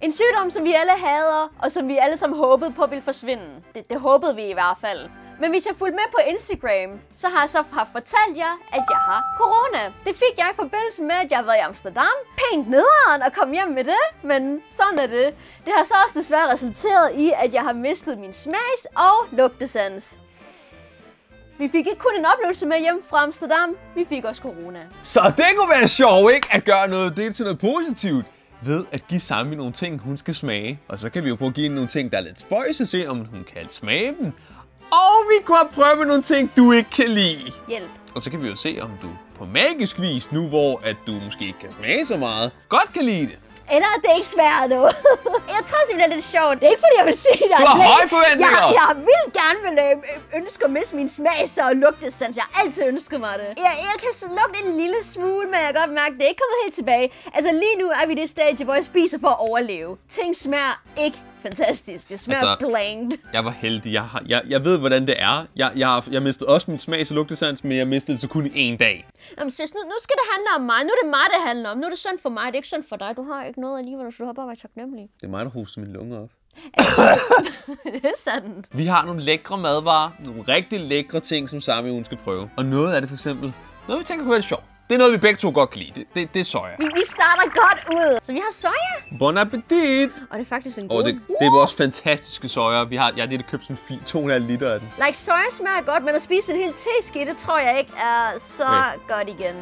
En sygdom, som vi alle hader, og som vi alle sammen håbede på ville forsvinde. Det håbede vi i hvert fald. Men hvis jeg fulgte med på Instagram, så har jeg så fortalt jer, at jeg har corona. Det fik jeg i forbindelse med, at jeg har været i Amsterdam. Pænt nederen at komme hjem med det, men sådan er det. Det har så også desværre resulteret i, at jeg har mistet min smags- og lugtesans. Vi fik ikke kun en oplevelse med hjem fra Amsterdam, vi fik også corona. Så det kunne være sjovt, ikke? At gøre noget det til noget positivt. Ved at give Sami nogle ting, hun skal smage. Og så kan vi jo prøve at give hende nogle ting, der er lidt spøjs, og se om hun kan smage dem. Og vi kunne prøve nogle ting, du ikke kan lide. Hjælp. Og så kan vi jo se, om du på magisk vis, nu hvor at du måske ikke kan smage så meget, godt kan lide det. Eller det er ikke svært nu. Jeg tror simpelthen, det er lidt sjovt. Det er ikke fordi, jeg vil sige det. Du har høje forventninger. Jeg vil gerne ønske at miste min smags- og lugtesans. Jeg har altid ønsket mig det. Jeg kan lugte en lille smule, men jeg kan godt mærke, at det er ikke kommet helt tilbage. Altså lige nu er vi i det stadie, hvor jeg spiser for at overleve. Ting smager ikke fantastisk. Det smager blankt. Jeg var heldig. Jeg ved, hvordan det er. Jeg mistede også min smags- og lugtesans, men jeg mistede det så kun i en dag. Jamen, sis, nu skal det handle om mig. Nu er det mig, det handler om. Nu er det synd for mig. Det er ikke synd for dig. Du har ikke noget alligevel, så du har bare været taknemmelig. Det er mig, der hoster mine lunger op. Det er sandt. Vi har nogle lækre madvarer. Nogle rigtig lækre ting, som Sami hun skal prøve. Og noget af det for eksempel. Noget vi tænker kunne være sjovt. Det er noget, vi begge to godt kan lide. Det er soja. Vi starter godt ud. Så vi har soja. Bon appetit! Og det er faktisk en god. Det er vores fantastiske soja. Jeg har lige købt sådan 2,5 liter af den. Like, soja smager godt, men at spise en hel teske, det tror jeg ikke er så godt igen.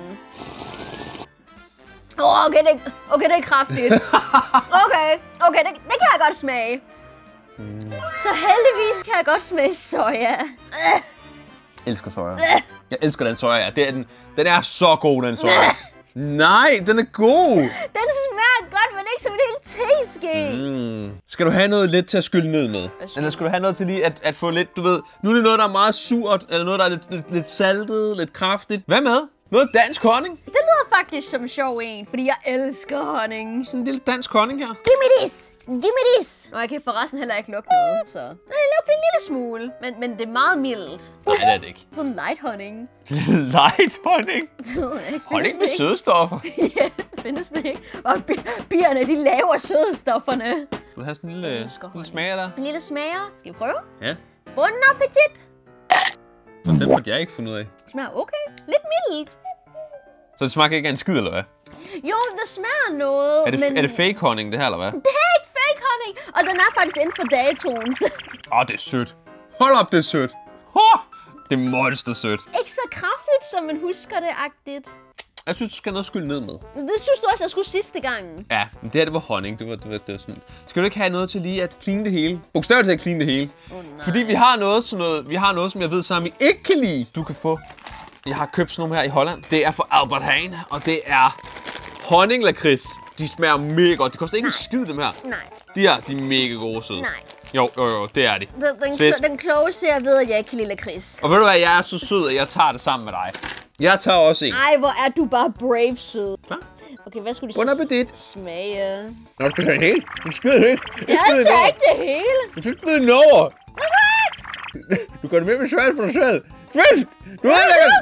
Okay, det er kraftigt. Okay, det kan jeg godt smage. Så heldigvis kan jeg godt smage soja. Jeg elsker soja. Jeg elsker den soja. Den er så god, den soja. Nej, den er god. Den smager godt, men ikke som en hel teske. Skal du have noget lidt til at skylle ned med? Eller skal du have noget til lige at få lidt, du ved, nu er det noget, der er meget surt, eller noget, der er lidt saltet, lidt kraftigt. Hvad med? Noget dansk honning? Det lyder faktisk som en sjov en, fordi jeg elsker honning. Sådan en lille dansk honning her. Giv me this! Nå, jeg kan forresten heller ikke lugte noget, så... Jeg lugter en lille smule, men det er meget mildt. Nej, det er det ikke. Sådan light honning. Light honning? Honning med sødestoffer? Ja, findes det ikke. Og bierne, de laver sødestofferne. Vil du have sådan en lille smager der? En lille smager. Skal vi prøve? Ja. Bon appetit! Og den måtte jeg ikke finde ud af. Det smager okay. Lidt mildt. Så det smager ikke af en skid, eller hvad? Jo, det smager noget, Er det fake honning, det her, eller hvad? Det er ikke fake honning, og den er faktisk inden for datoen. Det er sødt. Hold op, det er sødt. Det er monster sødt. Ikke så kraftigt, som man husker det-agtigt. Jeg synes, du skal have noget skyld ned med. Det synes du også, jeg skulle sidste gang. Ja, men det her, det var honning. Det var sådan. Skal du ikke have noget til lige at clean det hele? Bogstaveligt til at clean det hele. Fordi vi har noget, som jeg ved, Sami ikke kan lide. Du kan få. Jeg har købt sådan nogle her i Holland. Det er fra Albert Heijn, og det er honninglakrids. De smager mega godt. De koster ikke en skid, dem her. Nej. De er mega gode søde. Nej. Jo, det er de. Den kloge ser ved, at jeg ikke kan lide lakrids. Og ved du hvad, jeg er så sød, at jeg tager det sammen med dig. Jeg tager også en. Ej, hvor er du bare brave sød. Klar? Okay, hvad skulle Bon appetit. smage? Nå, du skal have helt. Du skal helt. Jeg tager ikke det hele. Du skal ikke byde den over. Du gør det mere svært for dig selv. Svend! Du er lækkert!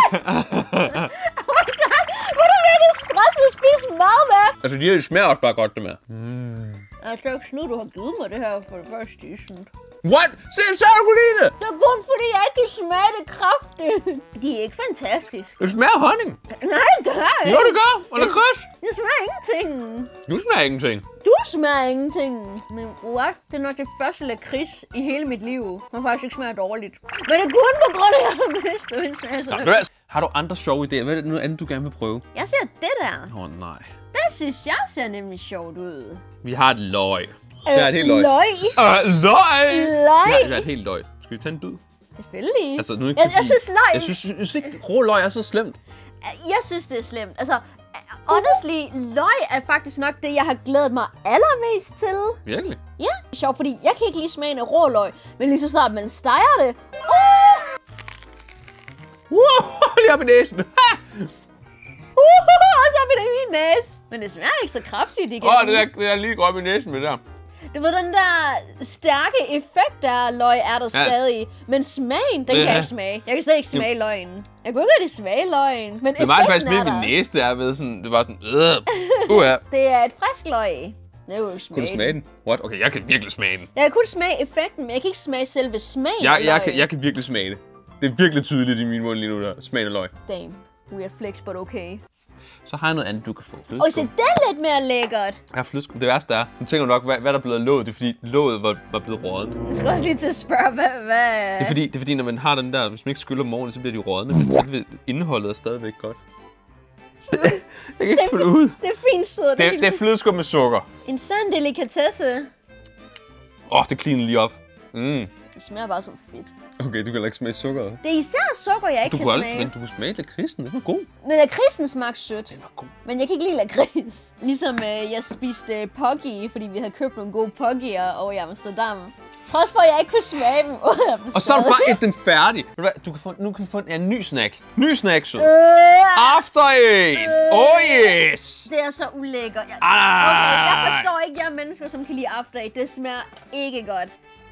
Oh my god, hvor er du virkelig stresset at spise mad med? Altså, de smager også bare godt, det med. Jeg skal ikke snu, du har givet mig det her for det første sådan. What? Så har du kunne lide det! Det er kun fordi, jeg ikke kan smage det kraftigt. De er ikke fantastiske. Det smager honning. Nej, det gør jeg Jo, ikke. det gør. Og det kryds. Det smager ingenting. Du smager ingenting. Du smager ingenting. Men what? Det er nok det første lakrids i hele mit liv. Man faktisk ikke smager dårligt. Men det er kun på grund af, at jeg har mistet min smag. Har du andre sjove idéer? Hvad er det noget andet, du gerne vil prøve? Jeg ser det der. Nej. Det synes jeg ser nemlig sjovt ud. Vi har et løg. Det er et helt løg. Løg? Løg! Løg? Det er et helt løg. Skal vi tage en bid? Selvfølgelig. Altså, nu ikke jeg synes løg... Jeg synes ikke, rå løg er så slemt. Jeg synes, det er slemt. Altså, honestly, løg er faktisk nok det, jeg har glædet mig allermest til. Virkelig? Ja, det er sjovt, fordi jeg kan ikke lide smagen af rå løg, men lige så snart man steger det... Lige op i næsen. Og så er det i min næse. Men det smager ikke så kraftigt igen. Det er lige godt i næsen med det der. Du ved, den der stærke effekt af løg er der stadig. Men smagen, den kan jeg ikke smage. Jeg kan slet ikke smage løgnen. Jeg kunne ikke rigtig smage løgnen. Men det var faktisk mere min næse, der ved sådan, det var sådan, ja. Det er et frisk løg. Det er jo ikke smage. Kunne du smage den? What? Okay, jeg kan virkelig smage den. Jeg kan kun smage effekten, men jeg kan ikke smage selve smagen. Jeg kan virkelig smage det. Det er virkelig tydeligt i min mund lige nu, der smagen af løg. Damn. Weird flex, but okay. Så har jeg noget andet, du kan få. Og så det er lidt mere lækkert. Ja, flødeskum. Det værste er, nu tænker du nok, hvad der er blevet af låget. Det er fordi, låget var blevet rådent. Jeg skal også lige til at spørge, hvad... Det er fordi, når man har den der, hvis man ikke skyller dem ordentligt, så bliver de rådne. Men selve indholdet er stadigvæk godt. Jeg kan ikke få det ud. Det er fint sødt. Det er flødeskum med sukker. En sand delikatesse. Det cleaner lige op. Mm. Det smager bare som fedt. Okay, du kan heller ikke smage sukkeret. Det er især sukker, jeg ikke kan smage. Men du kunne smage lakridsen, det var god. Men lakridsen smagte sødt. Den var god. Men jeg kan ikke lide lakrids. Ligesom jeg spiste Poggy, fordi vi havde købt nogle gode Poggy'er over i Amsterdam. Trods for, at jeg ikke kunne smage dem. Og så er du bare den færdig. Nu kan vi få en ny snack. Ny snack, så. After Eight. Yes. Det er så ulækkert. Jeg forstår ikke, jeg er mennesker, som kan lide After Eight. Det smager ikke godt.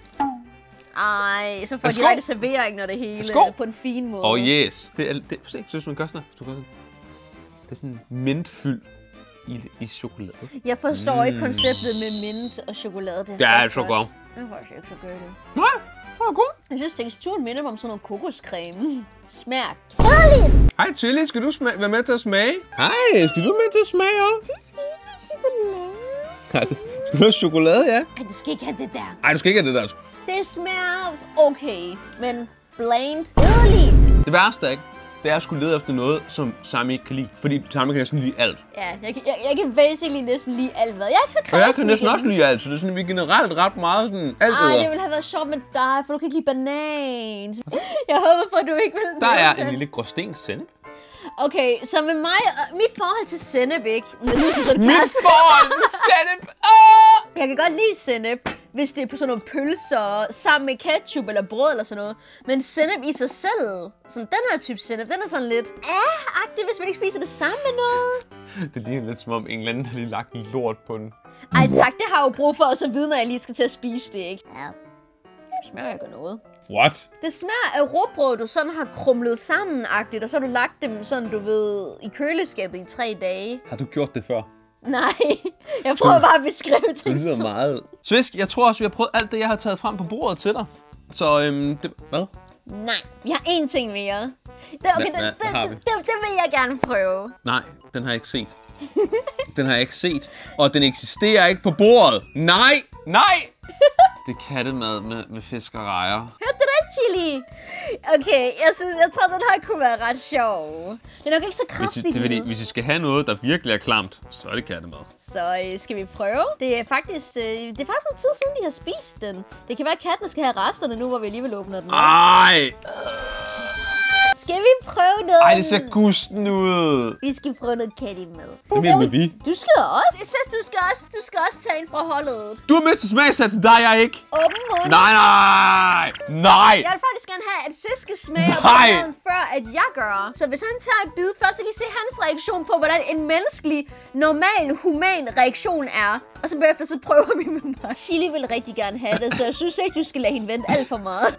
Ej, så får de rigtig servering, når det hele på en fin måde. Yes. Se, synes du, man gør sådan her? Det er sådan mintfyld i chokolade. Jeg forstår ikke konceptet med mint og chokolade. Det er så godt. Det er faktisk ikke så godt. Nej, det er godt. Jeg synes, teksturen minder mig om sådan noget kokoscreme. Smager kedeligt. Hej Chili, skal du være med til at smage? Hej, skal du med til at smage også? Det skal ikke have chokolade. Nej, skal du have chokolade, ja? Ej, du skal ikke have det der. Nej, du skal ikke have det der. Det smager okay, men bland kedeligt. Det værste er ikke, det er at skulle lede efter noget, som Sami ikke kan lide. Fordi Sami kan næsten lide alt. Ja, jeg kan basically næsten lide alt, hvad. Jeg er ikke så og jeg kan næsten også lide alt, så det er sådan, vi generelt ret meget sådan alt det ville have været sjovt med dig, for du kan ikke lide banan. Jeg håber for, at du ikke vil. Der er en lille gråsten sennep. Okay, så med mig, mit forhold til sennep, ikke? Mit forhold til sennep! Jeg kan godt lide sennep, hvis det er på sådan nogle pølser, sammen med ketchup eller brød eller sådan noget. Men sennep i sig selv, sådan den her type sennep, den er sådan lidt agtig, hvis man ikke spiser det sammen med noget. Det ligner lidt som om en eller anden har lige lagt lort på den. Ej tak, det har jeg jo brug for at vide, når jeg lige skal til at spise det, ikke? Ja. Det smager ikke af noget. What? Det smager af råbrød, du sådan har krumlet sammen-agtigt, og så har du lagt dem sådan, du ved, i køleskabet i 3 dage. Har du gjort det før? Nej, jeg prøver bare at beskrive teksturen. Det lyder meget. Svisk, jeg tror også, vi har prøvet alt det, jeg har taget frem på bordet til dig. Så, hvad? Nej, vi har én ting mere. Det vil jeg gerne prøve. Nej, den har jeg ikke set. Den har jeg ikke set. Og den eksisterer ikke på bordet. Nej! Det er kattemad med fisk og rejer. Hørte du det, Chili? Okay, jeg tror, den her kunne være ret sjov. Det er nok ikke så kraftigt. Det er fordi, hvis vi skal have noget, der virkelig er klamt, så er det kattemad. Så skal vi prøve? Det er faktisk noget tid siden, de har spist den. Det kan være, at kattene skal have resterne nu, hvor vi alligevel åbner den. Ej! Skal vi prøve noget? Ej, det ser gusten ud. Vi skal prøve noget kattemad. Hvad mener vi? Du skal også. Jeg synes, du skal også tage en fra holdet. Du har mistet smagsatsen, der er jeg ikke. Åben mund. Nej. Jeg vil faktisk gerne have, at søske smager på maden, før at jeg gør. Så hvis han tager et bid først, så kan I se hans reaktion på, hvordan en menneskelig, normal, human reaktion er. Og så bagefter så prøver vi med mig. Chili vil rigtig gerne have det, så jeg synes ikke, du skal lade hende vente alt for meget.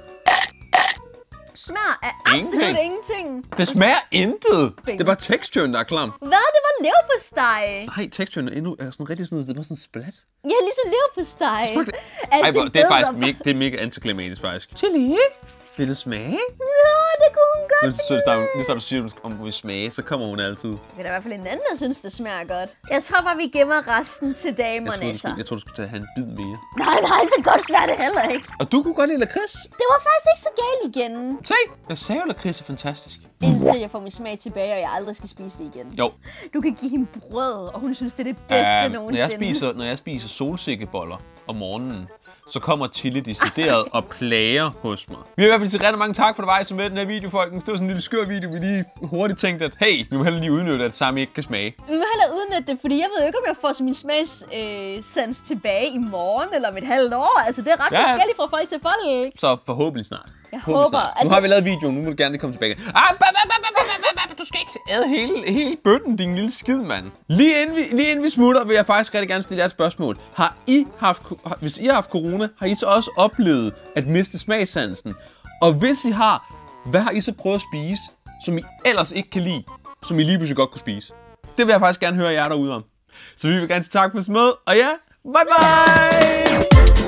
Smager af absolut ingenting. Det smager intet. Det er bare teksturen, der er klam. Hvad? Det var leverpostej. Nej, teksturen er sådan rigtig sådan, det var sådan splat. Ja, ligesom leverpostej. Ej, det er faktisk det er mega antiklimatisk faktisk. Chili, vil du smage? Nå, det kunne hun godt. Hvis du siger, om hun vil smage, så kommer hun altid. Det er der i hvert fald en anden, der synes, det smager godt. Jeg tror bare, vi gemmer resten til damerne. Jeg tror, du skulle have en bid mere. Nej, så godt smager det heller ikke. Og du kunne godt lide lakrids. Det var faktisk ikke så galt igen. Se, jeg sagde jo, lakrids er fantastisk. Indtil jeg får min smag tilbage, og jeg aldrig skal spise det igen. Jo. Du kan give hende brød, og hun synes, det er det bedste nogensinde. Når jeg spiser solsikkeboller om morgenen, så kommer Chili decideret og plager hos mig. Vi har i hvert fald til rigtig mange tak for, at du var så med den her video, folkens. Det var sådan en lille skør video, vi lige hurtigt tænkte, at hey, vi må heller lige udnytte, at Sami ikke kan smage. Vi må heller udnytte det, fordi jeg ved ikke, om jeg får min smagssans tilbage i morgen eller om et halvt år. Altså, det er ret forskelligt fra folk til folk. Så forhåbentlig snart. Jeg håber. Nu har vi lavet videoen, nu må du gerne komme tilbage. Du skal ikke æde hele bøtten, din lille skid, mand. Lige inden vi smutter, vil jeg faktisk rigtig gerne stille jer et spørgsmål. Hvis I har haft corona, har I så også oplevet at miste smagssansen? Og hvis I har, hvad har I så prøvet at spise, som I ellers ikke kan lide, som I lige pludselig godt kunne spise? Det vil jeg faktisk gerne høre jer derude om. Så vi vil gerne sige tak for smået, og ja, Bye bye!